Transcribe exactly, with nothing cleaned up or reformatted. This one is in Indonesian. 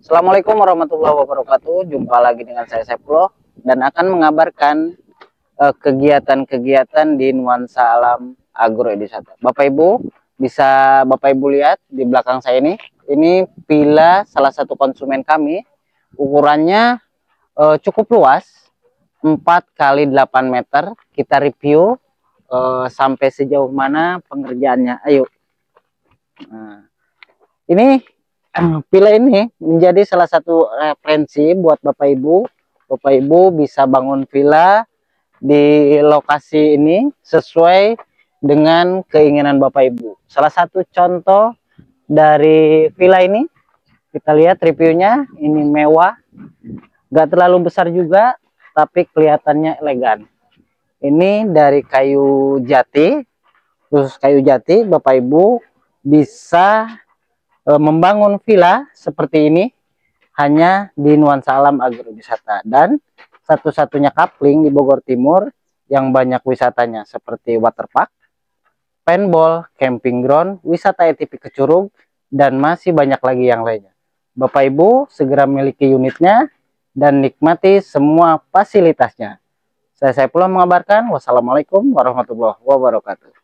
Assalamualaikum warahmatullahi wabarakatuh. Jumpa lagi dengan saya Seplo dan akan mengabarkan eh, kegiatan-kegiatan di Nuansa Alam Agrowisata. Bapak Ibu, bisa Bapak Ibu lihat di belakang saya ini. Ini villa salah satu konsumen kami. Ukurannya eh, cukup luas, empat kali delapan meter. Kita review eh, sampai sejauh mana pengerjaannya. Ayo. Nah, ini villa ini menjadi salah satu referensi buat Bapak Ibu. Bapak Ibu bisa bangun villa di lokasi ini sesuai dengan keinginan Bapak Ibu. Salah satu contoh dari villa ini, kita lihat reviewnya. Ini mewah, gak terlalu besar juga, tapi kelihatannya elegan. Ini dari kayu jati, khusus kayu jati. Bapak Ibu bisa membangun villa seperti ini hanya di Nuansa Alam Agrowisata, dan satu-satunya kapling di Bogor Timur yang banyak wisatanya seperti waterpark, paintball, camping ground, wisata A T V ke Curug, dan masih banyak lagi yang lainnya. Bapak Ibu segera miliki unitnya dan nikmati semua fasilitasnya. Saya Saifullah mengabarkan. Wassalamualaikum warahmatullahi wabarakatuh.